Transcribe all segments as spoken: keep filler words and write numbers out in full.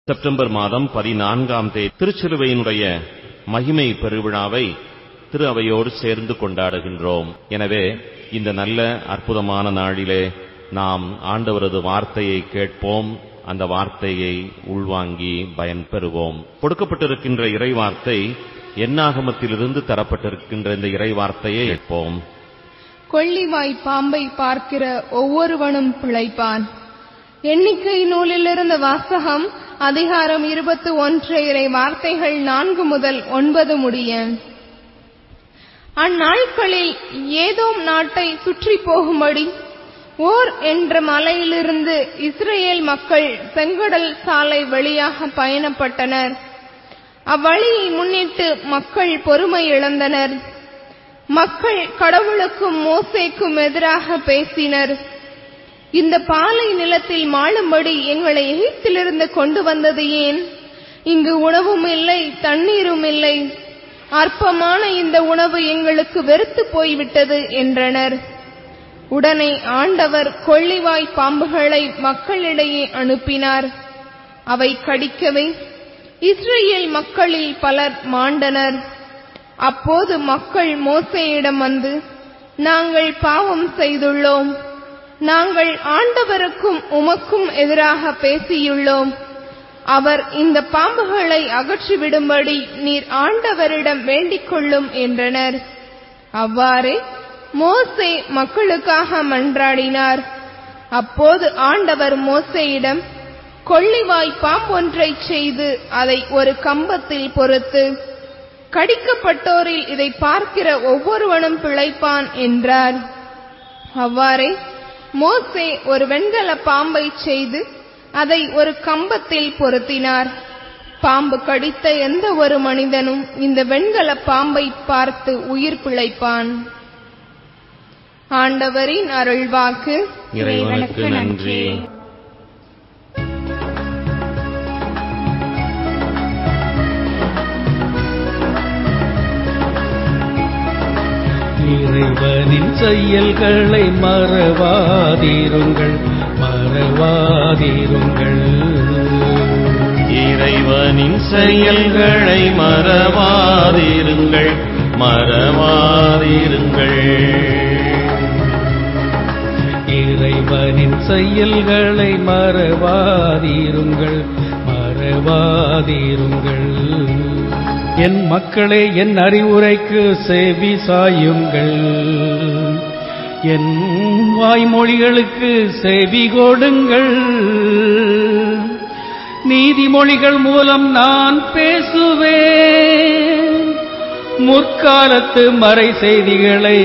September மாதம் பதினான்காம் தேதி திருச்சிலுவையினுடைய மகிமை பெருவிழாவை திரு அவையோடு சேர்ந்து கொண்டாடுகின்றோம். எனவே இந்த நல்ல அற்புதமான நாளிலே நாம் ஆண்டவரது வார்த்தையை கேட்போம், அந்த வார்த்தையை உள்வாங்கி பயன் பெறுவோம். கொடுக்கப்பட்டிருக்கின்ற இறைவார்த்தை என்னாகமத்திலிருந்து தரப்பட்டிருக்கின்ற இந்த இறைவார்த்தையை கேட்போம். கொள்ளிவாய் பாம்பை பார்க்கிற ஒவ்வொருவனும் பிழைப்பான். எண்ணிக்கை நூலிலிருந்து வாசகம், அதிகாரம் இருபத்தி ஒன்று, இறை வார்த்தைகள் நான்கு முதல் ஒன்பது முடிய. அந்நாட்களில் ஏதோம் நாட்டை சுற்றி போகும்படி ஓர் என்ற மலையிலிருந்து இஸ்ரேல் மக்கள் செங்கடல் சாலை வழியாக பயணப்பட்டனர். அவ்வழியை முன்னிட்டு மக்கள் பொறுமை இழந்தனர். மக்கள் கடவுளுக்கும் மோசேக்கும் எதிராக பேசினர். இந்த பாலை நிலத்தில் மாளும்படி எங்களை எகிப்திலிருந்து கொண்டு வந்தது ஏன்? இங்கு உணவும் இல்லை, தண்ணீரும் இல்லை. அற்பமான இந்த உணவு எங்களுக்கு வெறுத்து போய்விட்டது என்றனர். உடனே ஆண்டவர் கொள்ளிவாய் பாம்புகளை மக்களிடையே அனுப்பினார். அவை கடிக்கவே இஸ்ரேல் மக்களில் பலர் மாண்டனர். அப்போது மக்கள் மோசேயிடம் வந்து, நாங்கள் பாவம் செய்துள்ளோம், நாங்கள் ஆண்டவருக்கும் உமக்கும் எதிராக பேசியுள்ளோம். அவர் இந்த பாம்புகளை அகற்றிவிடும்படி நீர் ஆண்டவரிடம் வேண்டிக் கொள்ளும் என்றனர். அவ்வாறே மோசே மக்களுக்காக மன்றாடினார். அப்போது ஆண்டவர் மோசேயிடம், கொள்ளிவாய் பாம்பொன்றை செய்து அதை ஒரு கம்பத்தில் பொறுத்து கடிக்கப்பட்டோரில் இதை பார்க்கிற ஒவ்வொருவனும் பிழைப்பான் என்றார். அவ்வாறே மோசே ஒரு வெண்கல பாம்பை செய்து அதை ஒரு கம்பத்தில் பொருத்தினார். பாம்பு கடித்த எந்த ஒரு மனிதனும் இந்த வெண்கல பாம்பை பார்த்து உயிர் பிழைப்பான். ஆண்டவரின் அருள்வாக்கு. இறைவனுக்கு நன்றி. இறைவனின் செயல்களை மறவாதீருங்கள், மறவாதீருங்கள். இறைவனின் செயல்களை மறவாதீருங்கள், மறவாதீருங்கள். இறைவனின் செயல்களை மறவாதீருங்கள், மறவாதீருங்கள். என் மக்களே, என் அறிவுரைக்கு செவி சாயுங்கள், என் வாய்மொழிகளுக்கு செவி கொடுங்கள். நீதிமொழிகள் மூலம் நான் பேசுவேன், முற்காலத்து மறை செய்திகளை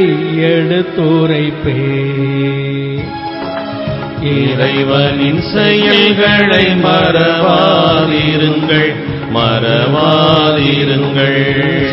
எடுத்துரைப்பேன். இறைவனின் செயல்களை மறவாதீருங்கள், மறவாதீருங்கள்.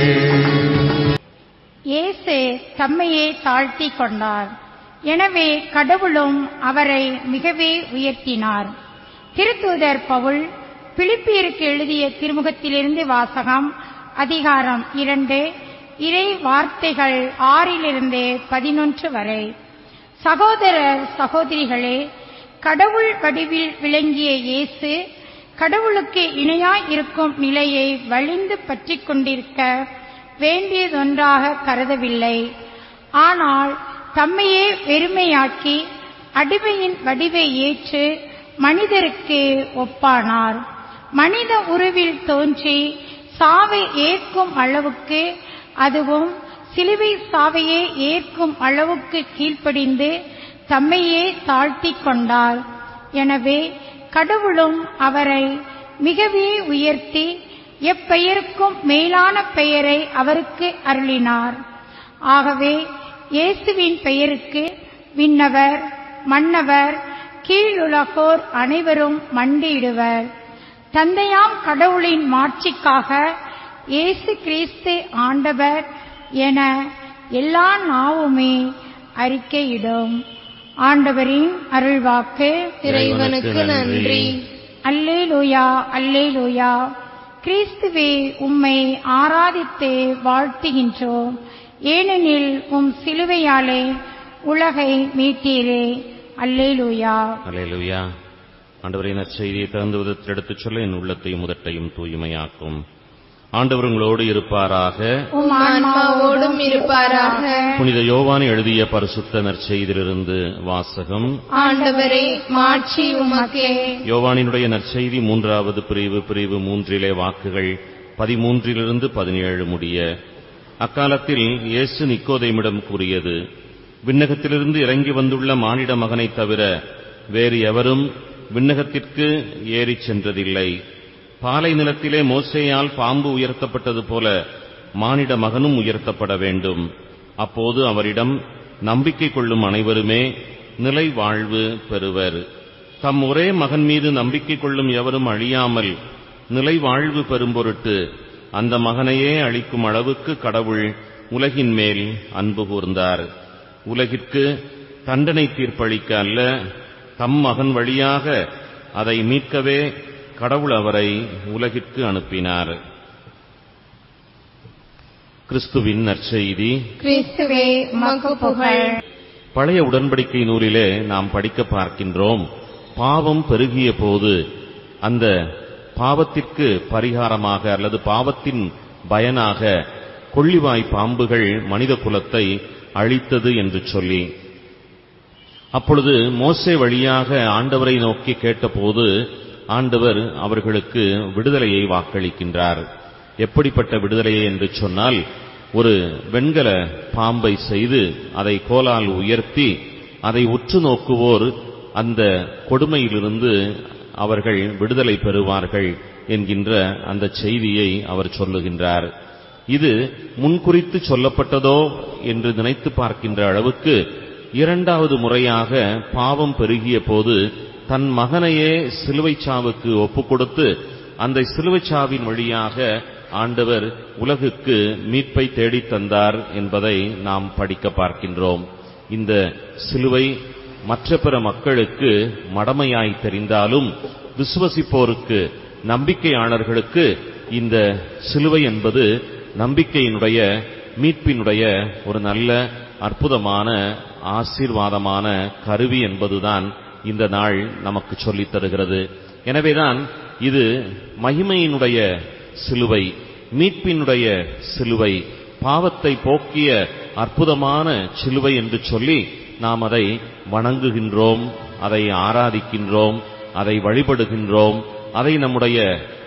இயேசு தம்மையே தாழ்த்தி கொண்டார், எனவே கடவுளும் அவரை மிகவே உயர்த்தினார். திருத்தூதர் பவுல் பிலிப்பியருக்கு எழுதிய திருமுகத்திலிருந்து வாசகம், அதிகாரம் இரண்டு, இறை வார்த்தைகள் ஆறிலிருந்து பதினொன்று வரை. சகோதரர் சகோதரிகளே, கடவுள் வடிவில் விளங்கிய இயேசு கடவுளுக்கு இணையாய் இருக்கும் நிலையை வலிந்து பற்றி கொண்டிருக்க வேண்டியதொன்றாக கருதவில்லை. ஆனால் தம்மையே வெறுமையாக்கி அடிமையின் வடிவை ஏற்று மனிதருக்கு ஒப்பானார். மனித உருவில் தோன்றி சாவை ஏற்கும் அளவுக்கு, அதுவும் சிலுவை சாவையே ஏற்கும் அளவுக்கு கீழ்ப்படிந்து தம்மையே தாழ்த்தி கொண்டார். எனவே கடவுளும் அவரை மிகவே உயர்த்தி எப்பெயருக்கும் மேலான பெயரை அவருக்கு அருளினார். ஆகவே இயேசுவின் பெயருக்கு விண்ணவர், மன்னவர், கீழுலகோர் அனைவரும் மண்டியிடுவர். தந்தையாம் கடவுளின் மாட்சிக்காக இயேசு கிறிஸ்து ஆண்டவர் என எல்லா நாவுமே அறிக்கையிடும். ஆண்டவரின் அருள்வாக்கு. இறைவனுக்கு நன்றி. அல்லேலூயா, அல்லேலூயா. கிறிஸ்துவே, உம்மை ஆராதித்து வாழ்த்துகின்றோம், ஏனெனில் உம் சிலுவையாலே உலகை மீட்டீரே. அல்லேலூயா, அல்லேலூயா. ஆண்டவரே, நற்செய்தியை தகுந்த விதத்தில் எடுத்துச் சொல்ல என் உள்ளத்தையும் முதட்டையும் தூய்மையாக்கும். ஆண்டவர் உங்களோடு இருப்பாராக. உம் ஆன்மாவோடும் இருப்பாராக. புனித யோவான் எழுதிய பரிசுத்த நற்செய்தியிலிருந்து வாசகம். ஆண்டவரே, மாட்சி உமக்கே. யோவானினுடைய நற்செய்தி மூன்றாவது பிரிவு பிரிவு மூன்றிலே வாக்குகள் பதிமூன்றிலிருந்து பதினேழு முடிய. அக்காலத்தில் இயேசு நிக்கோதேமிடம் கூறியது, விண்ணகத்திலிருந்து இறங்கி வந்துள்ள மானிட மகனைத் தவிர வேறு எவரும் விண்ணகத்திற்கு ஏறிச் சென்றதில்லை. பாலை நிலத்திலே மோசேயால் பாம்பு உயர்த்தப்பட்டது போல மானிட மகனும் உயர்த்தப்பட வேண்டும். அப்போது அவரிடம் நம்பிக்கை கொள்ளும் அனைவருமே நிலை வாழ்வு பெறுவர். தம் ஒரே மகன் மீது நம்பிக்கை கொள்ளும் எவரும் அழியாமல் நிலை வாழ்வு பெறும் பொருட்டு அந்த மகனையே அளிக்கும் அளவுக்கு கடவுள் உலகின் மேல் அன்பு கூர்ந்தார். உலகிற்கு தண்டனை தீர்ப்பளிக்க அல்ல, தம் மகன் வழியாக அதை மீட்கவே கடவுள் அவரை உலகிற்கு அனுப்பினார். கிறிஸ்துவின் நற்செய்தி. கிறிஸ்துவே உமக்கு புகழ். பழைய உடன்படிக்கை நூலிலே நாம் படிக்க பார்க்கின்றோம், பாவம் பெருகிய போது அந்த பாவத்திற்கு பரிகாரமாக அல்லது பாவத்தின் பயனாக கொள்ளிவாய் பாம்புகள் மனித குலத்தை அழித்தது என்று சொல்லி. அப்பொழுது மோசே வழியாக ஆண்டவரை நோக்கி கேட்டபோது ஆண்டவர் அவர்களுக்கு விடுதலையை வாக்களிக்கின்றார். எப்படிப்பட்ட விடுதலையை என்று சொன்னால், ஒரு வெண்கல பாம்பை செய்து அதை கோலால் உயர்த்தி அதை உற்று நோக்குவோர் அந்த கொடுமையிலிருந்து அவர்கள் விடுதலை பெறுவார்கள் என்கின்ற அந்த செய்தியை அவர் சொல்லுகின்றார். இது முன்குறித்து சொல்லப்பட்டதோ என்று நினைத்து பார்க்கின்ற அளவுக்கு இரண்டாவது முறையாக பாவம் பெருகிய போது தன் மகனையே சிலுவைச் சாவுக்கு ஒப்புக் கொடுத்து அந்த சிலுவைச் சாவின் வழியாக ஆண்டவர் உலகுக்கு மீட்பை தேடித் தந்தார் என்பதை நாம் படிக்க பார்க்கின்றோம். இந்த சிலுவை மற்ற பிற மக்களுக்கு மடமையாய் தெரிந்தாலும் விசுவசிப்போருக்கு, நம்பிக்கையாளர்களுக்கு இந்த சிலுவை என்பது நம்பிக்கையினுடைய மீட்பினுடைய ஒரு நல்ல அற்புதமான ஆசீர்வாதமான கருவி என்பதுதான் இந்த நாள் நமக்கு சொல்லித் தருகிறது. எனவேதான் இது மகிமையினுடைய சிலுவை, மீட்பினுடைய சிலுவை, பாவத்தை போக்கிய அற்புதமான சிலுவை என்று சொல்லி நாம் அதை வணங்குகின்றோம், அதை ஆராதிக்கின்றோம், அதை வழிபடுகின்றோம், அதை நம்முடைய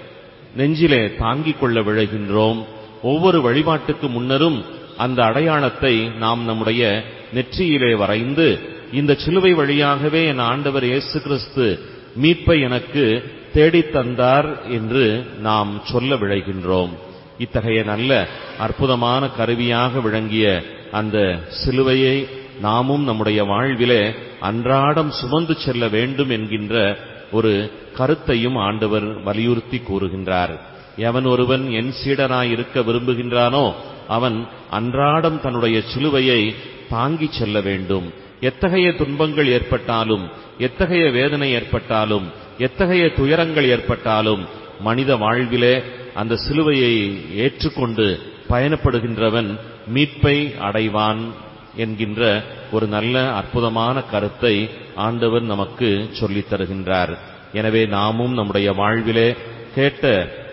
நெஞ்சிலே தாங்கிக் கொள்ள விழைகின்றோம். ஒவ்வொரு வழிபாட்டுக்கு முன்னரும் அந்த அடையாளத்தை நாம் நம்முடைய நெற்றியிலே வரைந்து, இந்த சிலுவை வழியாகவே என் ஆண்டவர் இயேசு கிறிஸ்து மீட்பை எனக்கு தேடித் தந்தார் என்று நாம் சொல்ல விழைகின்றோம். இத்தகைய நல்ல அற்புதமான கருவியாக விளங்கிய அந்த சிலுவையை நாமும் நம்முடைய வாழ்விலே அன்றாடம் சுமந்து செல்ல வேண்டும் என்கின்ற ஒரு கருத்தையும் ஆண்டவர் வலியுறுத்தி கூறுகின்றார். எவன் ஒருவன் என் சீடனாய் இருக்க விரும்புகின்றானோ அவன் அன்றாடம் தன்னுடைய சிலுவையை தாங்கிச் செல்ல வேண்டும். எத்தகைய துன்பங்கள் ஏற்பட்டாலும், எத்தகைய வேதனை ஏற்பட்டாலும், எத்தகைய துயரங்கள் ஏற்பட்டாலும் மனித வாழ்விலே அந்த சிலுவையை ஏற்றுக்கொண்டு பயணப்படுகின்றவன் மீட்பை அடைவான் என்கின்ற ஒரு நல்ல அற்புதமான கருத்தை ஆண்டவர் நமக்கு சொல்லித் தருகின்றார். எனவே நாமும் நம்முடைய வாழ்விலே கேட்ட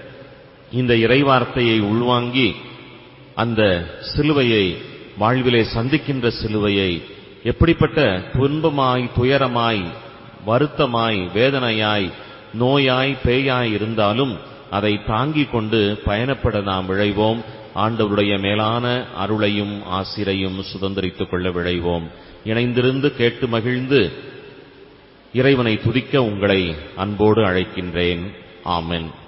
இந்த இறைவார்த்தையை உள்வாங்கி அந்த சிலுவையை, வாழ்விலே சந்திக்கின்ற சிலுவையை, எப்படிப்பட்ட துன்பமாய், துயரமாய், வருத்தமாய், வேதனையாய், நோயாய், பேயாய் இருந்தாலும் அதை தாங்கிக் கொண்டு பயணப்பட நாம் விழைவோம். ஆண்டவருடைய மேலான அருளையும் ஆசிரையும் சுதந்திரித்துக் கொள்ள விழைவோம். இணைந்திருந்து கேட்டு மகிழ்ந்து இறைவனை துதிக்க உங்களை அன்போடு அழைக்கின்றேன். ஆமென்.